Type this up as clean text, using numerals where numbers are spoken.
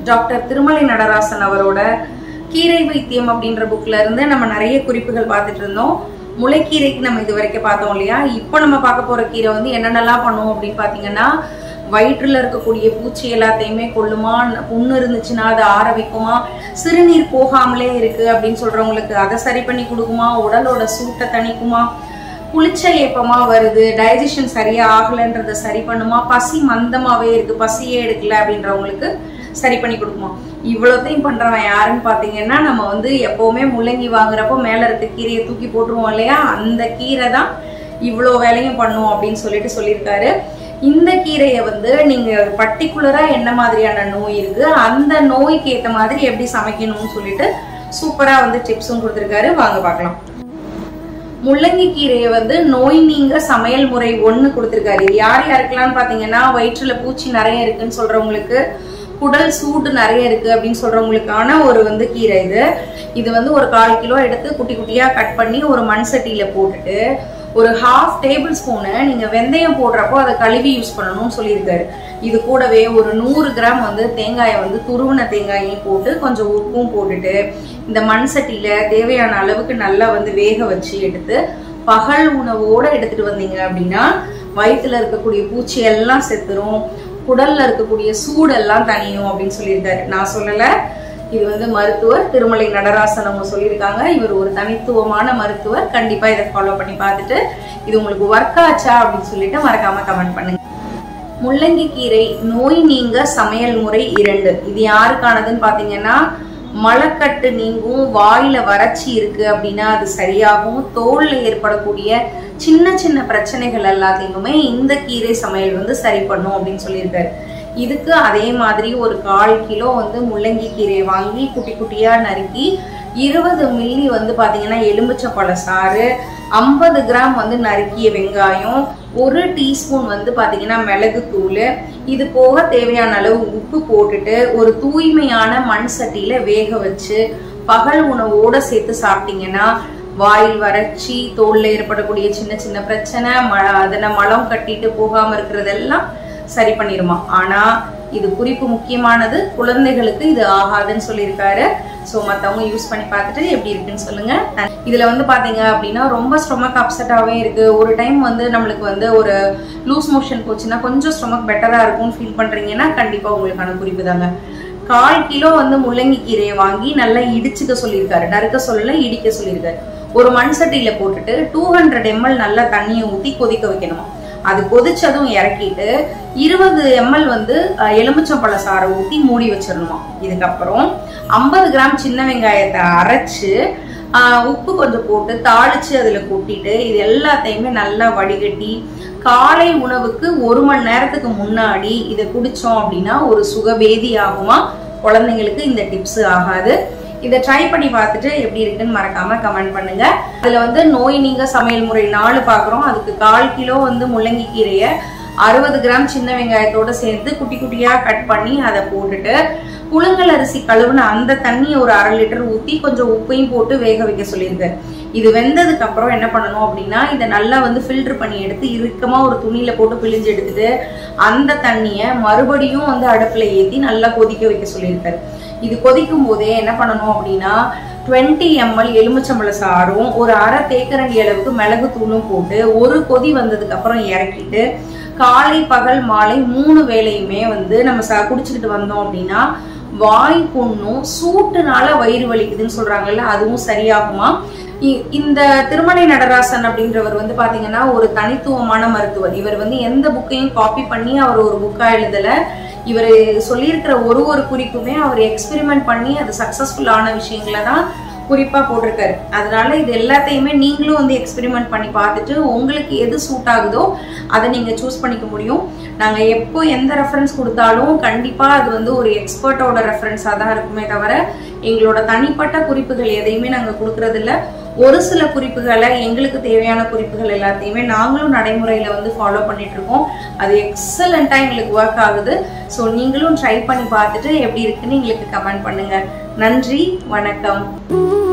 Doctor Thirumalai Natarajan அவரோட கீரை வைத்தியம் அப்படின்ற புக்ல இருந்து நம்ம நிறைய குறிப்புகள் பார்த்துட்டு இருந்தோம். முளைக்கீரைக்கு நம்ம இது வரைக்கும் பார்த்தோம் இல்லையா? இப்போ நம்ம பார்க்க போற கீரை வந்து என்னென்னலாம் பண்ணுவோம் அப்படின்னு பாத்தீங்கன்னா, வயிற்றுல இருக்கக்கூடிய பூச்சி எல்லாத்தையுமே கொல்லுமா, புண்ணு இருந்துச்சுன்னா அதை ஆற வைக்குமா, சிறுநீர் போகாமலே இருக்கு அப்படின்னு சொல்றவங்களுக்கு அதை சரி பண்ணி கொடுக்குமா, உடலோட சூட்டை தணிக்குமா, புளிச்ச ஏப்பமா வருது, டைஜஷன் சரியா ஆகலன்றத சரி பண்ணுமா, பசி மந்தமாவே இருக்கு, பசியே எடுக்கல அப்படின்றவங்களுக்கு சரி பண்ணி கொடுக்குமா. இவ்வளோத்தையும் பண்றவன் யாருன்னு பாத்தீங்கன்னா, நம்ம வந்து எப்பவுமே முள்ளங்கி வாங்குறப்போ மேல இருக்க கீரையை தூக்கி போட்டுருவோம் இல்லையா? அந்த கீரை தான் இவ்வளோ வேலையும் பண்ணும் அப்படின்னு சொல்லியிருக்காரு. இந்த கீரையை வந்து நீங்க பர்டிகுலரா என்ன மாதிரியான நோய் இருக்கு, அந்த நோய்க்கு ஏற்ற மாதிரி எப்படி சமைக்கணும்னு சொல்லிட்டு சூப்பரா வந்து டிப்ஸும் கொடுத்துருக்காரு. வாங்க பார்க்கலாம். முள்ளங்கி கீரையை வந்து நோய் நீங்க சமையல் முறை 1 கொடுத்திருக்காரு. யார் யாருக்கெல்லாம் பாத்தீங்கன்னா, வயிற்றுல பூச்சி நிறைய இருக்குன்னு சொல்றவங்களுக்கு, குடல் சூடு நிறைய இருக்கு அப்படின்னு சொல்றவங்களுக்கான ஒரு வந்து கீரை இது வந்து ஒரு 1/4 கிலோ எடுத்து குட்டி குட்டியா கட் பண்ணி ஒரு மண் சட்டியில போட்டுட்டு ஒரு 1/2 டேபிள் ஸ்பூனு நீங்க வெந்தயம் போடுறப்போ அதை கழுவி யூஸ் பண்ணணும்னு சொல்லியிருக்காரு. இது கூடவே ஒரு 100 கிராம் வந்து தேங்காயை வந்து துருவின தேங்காயையும் போட்டு கொஞ்சம் உப்பும் போட்டுட்டு இந்த மண் சட்டியில தேவையான அளவுக்கு நல்லா வந்து வேக வச்சு எடுத்து பகல் உணவோட எடுத்துட்டு வந்தீங்க அப்படின்னா வயிற்றுல இருக்கக்கூடிய பூச்சி எல்லாம் செத்துரும், குடல்ல இருக்கக்கூடிய சூடெல்லாம் தனியும் அப்படின்னு சொல்லியிருக்காரு. நான் சொல்லல, இது வந்து மருத்துவர் திருமலை நடராசன் அவங்க சொல்லியிருக்காங்க. இவர் ஒரு தனித்துவமான மருத்துவர். கண்டிப்பா இதை ஃபாலோ பண்ணி பார்த்துட்டு இது உங்களுக்கு ஒர்க் ஆச்சா அப்படின்னு சொல்லிட்டு மறக்காம கமெண்ட் பண்ணுங்க. முள்ளங்கி கீரை நோய் நீங்க சமையல் முறை 2. இது யாருக்கானதுன்னு பாத்தீங்கன்னா, மலக்கட்டு நீங்கும், வாயில வறட்சி இருக்கு அப்படின்னா அது சரியாகும், தோல்ல ஏற்படக்கூடிய சின்ன சின்ன பிரச்சனைகள் எல்லாத்தையுமே இந்த கீரை சமையல் வந்து சரி பண்ணும் அப்படின்னு சொல்லியிருக்காரு. இதுக்கு அதே மாதிரி ஒரு 1/4 கிலோ வந்து முள்ளங்கி கீரை வாங்கி குட்டி குட்டியா நறுக்கி 20 மில்லி வந்து பாத்தீங்கன்னா எலுமிச்சம்பழ சாறு, 50 கிராம் வந்து நறுக்கிய வெங்காயம், 1 டீஸ்பூன் வந்து பாத்தீங்கன்னா மிளகு தூள், இது போக தேவையான அளவு உப்பு போட்டுட்டு ஒரு தூய்மையான மண் சட்டியில வேக வச்சு பகல் உணவோட சேர்த்து சாப்பிட்டீங்கன்னா வாயில் வறட்சி, தோல்ல ஏற்படக்கூடிய சின்ன சின்ன பிரச்சனை, அதனை மலம் கட்டிட்டு போகாம இருக்கிறதெல்லாம் சரி பண்ணிருமா. ஆனா இது குறிப்பு முக்கியமானது, குழந்தைகளுக்கு இது ஆகாதுன்னு சொல்லியிருக்காரு. ஸோ மற்றவங்க யூஸ் பண்ணி பார்த்துட்டு எப்படி இருக்குன்னு சொல்லுங்க. இதுல வந்து பாத்தீங்க அப்படின்னா ரொம்ப ஸ்டொமக் அப்செட்டாவே இருக்கு, ஒரு டைம் வந்து நம்மளுக்கு வந்து ஒரு லூஸ் மோஷன் போச்சுன்னா கொஞ்சம் ஸ்டொமக் பெட்டரா இருக்கும்னு ஃபீல் பண்றீங்கன்னா கண்டிப்பா உங்களுக்கான குறிப்பு தாங்க. 1/4 கிலோ வந்து முள்ளங்கி கீரையை வாங்கி நல்லா இடிச்சுக்க சொல்லியிருக்காரு. நறுக்க சொல்லல, இடிக்க சொல்லியிருக்காரு. ஒரு மண் சட்டியில போட்டுட்டு 200 ml நல்லா தண்ணியை ஊத்தி கொதிக்க வைக்கணுமா. அது கொதிச்சதும் இறக்கிட்டு 20 ml வந்து எலுமிச்சம்பழ சாறை ஊத்தி மூடி வச்சிடணுமா. இதுக்கப்புறம் 50 கிராம் சின்ன வெங்காயத்தை அரைச்சு உப்பு கொஞ்சம் போட்டு தாளிச்சு அதுல கொட்டிட்டு இது எல்லாத்தையுமே நல்லா வடிகட்டி காலை உணவுக்கு 1 மணி நேரத்துக்கு முன்னாடி இதை குடிச்சோம் அப்படின்னா ஒரு சுகவேதி ஆகுமா. குழந்தைங்களுக்கு இந்த டிப்ஸ் ஆகாது. இதை ட்ரை பண்ணி பார்த்துட்டு எப்படி இருக்குன்னு மறக்காம கமெண்ட் பண்ணுங்க. அதுல வந்து நோய் நீங்க சமையல் முறை 4 பாக்குறோம். அதுக்கு 1/4 கிலோ வந்து முள்ளங்கி கீரையை 60 கிராம் சின்ன வெங்காயத்தோட சேர்த்து குட்டி குட்டியா கட் பண்ணி அதை போட்டுட்டு புழுங்கல் அரிசி கழுவுன அந்த தண்ணியை ஒரு 1/2 லிட்டர் ஊத்தி கொஞ்சம் உப்பையும் போட்டு வேக வைக்க சொல்லியிருக்காரு. இது வெந்ததுக்கு அப்புறம் என்ன பண்ணணும் அப்படின்னா, இதை நல்லா வந்து ஃபில்டர் பண்ணி எடுத்து இறுக்கமா ஒரு துணியில போட்டு பிழிஞ்சு எடுத்துட்டு அந்த தண்ணியை மறுபடியும் வந்து அடுப்புல ஏத்தி நல்லா கொதிக்க வைக்க சொல்லியிருக்காரு. இது கொதிக்கும் போதே என்ன பண்ணணும் அப்படின்னா 20 ml எலுமிச்சம்பழ சாறும் ஒரு 1/2 தேக்கரண்டி அளவுக்கு மிளகு தூளும் போட்டு ஒரு கொதி வந்ததுக்கு அப்புறம் இறக்கிட்டு காலை பகல் மாலை 3 வேளையுமே வந்து நம்ம குடிச்சுக்கிட்டு வந்தோம் அப்படின்னா வாய் புண்ணும் சூட்டுனால வயிறு வலிக்குதுன்னு சொல்றாங்கல்ல, அதுவும் சரியாகுமா. இந்த திருமலை நடராசன் அப்படின்றவர் வந்து பாத்தீங்கன்னா ஒரு தனித்துவமான மருத்துவர். இவர் வந்து எந்த புக்கையும் காப்பி பண்ணி அவர் ஒரு புக்கா எழுதல. இவர் சொல்லியிருக்கிற ஒரு குறிப்புமே அவர் எக்ஸ்பெரிமெண்ட் பண்ணி அது சக்சஸ்ஃபுல்லான விஷயங்களை தான் குறிப்பா போட்டிருக்காரு. அதனால இது எல்லாத்தையுமே நீங்களும் வந்து எக்ஸ்பெரிமெண்ட் பண்ணி பார்த்துட்டு உங்களுக்கு எது சூட் ஆகுதோ அதை நீங்க சூஸ் பண்ணிக்க முடியும். நாங்க எப்போ எந்த ரெஃபரன்ஸ் கொடுத்தாலும் கண்டிப்பா அது வந்து ஒரு எக்ஸ்பர்ட்டோட ரெஃபரன்ஸா தான் இருக்குமே தவிர எங்களோட தனிப்பட்ட குறிப்புகள் எதையுமே நாங்க கொடுக்கறது இல்ல. ஒரு சில குறிப்புகளை எங்களுக்கு தேவையான குறிப்புகள் எல்லாத்தையுமே நாங்களும் நடைமுறையில வந்து ஃபாலோ பண்ணிட்டு இருக்கோம். அது எக்ஸலண்டா எங்களுக்கு ஒர்க் ஆகுது. ஸோ நீங்களும் ட்ரை பண்ணி பார்த்துட்டு எப்படி இருக்குன்னு எங்களுக்கு கமெண்ட் பண்ணுங்க. நன்றி, வணக்கம்.